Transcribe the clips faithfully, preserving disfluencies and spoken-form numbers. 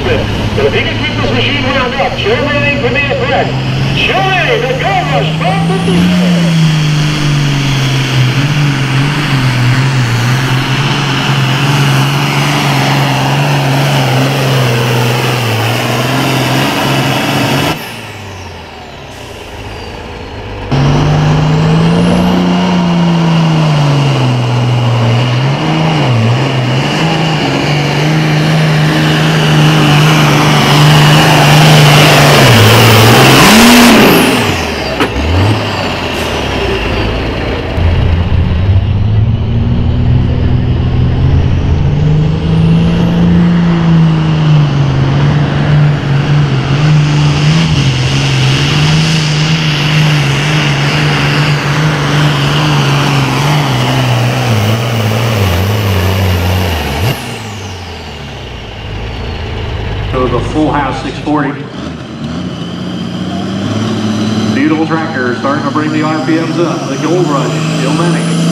replacement. But if he can keep this machine wound up, Joe Manning can be a threat. Joe Manning, the Gold Rush, five fifty-four. So the full house six forty. Beautiful tractor starting to bring the R P Ms up. The Gold Rush, Joe Manning.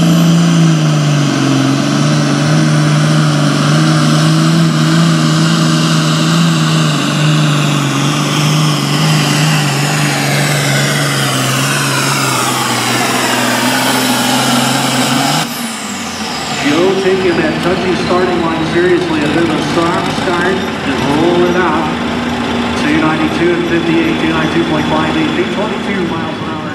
Taking that touchy starting line seriously, a bit of a soft start, just roll it out. two ninety-two and fifty-eight, two ninety-two point five eight, eight twenty-two miles an hour.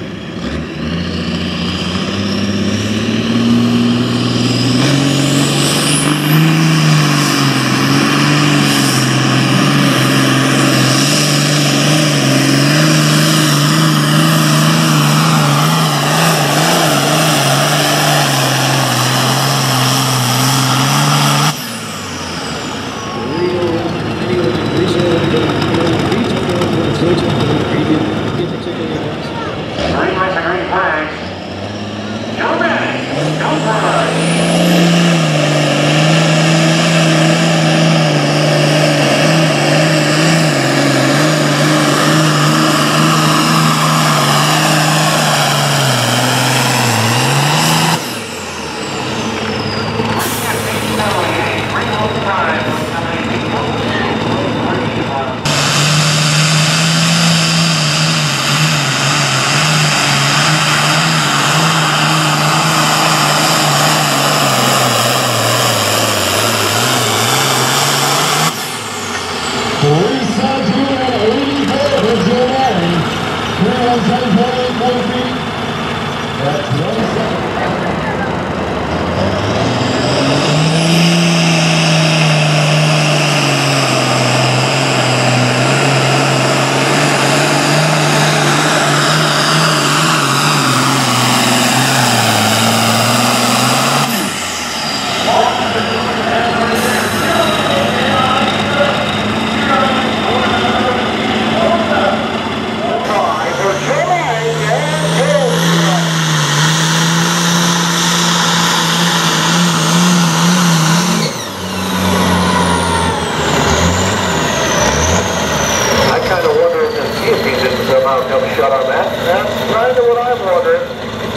Shut on that. That's kind of what I'm wondering.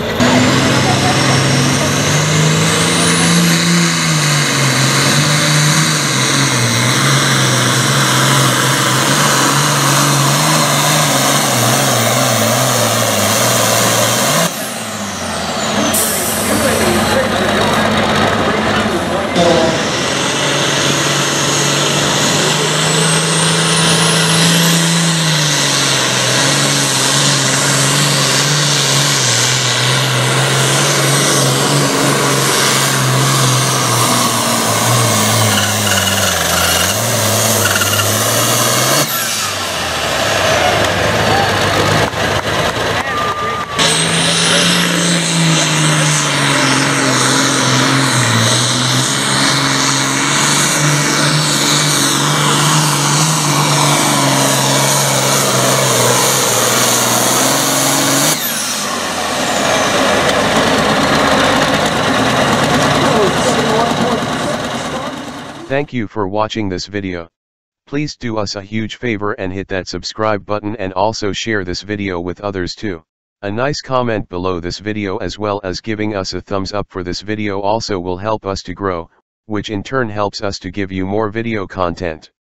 Thank you for watching this video. Please do us a huge favor and hit that subscribe button and also share this video with others too. A nice comment below this video as well as giving us a thumbs up for this video also will help us to grow, which in turn helps us to give you more video content.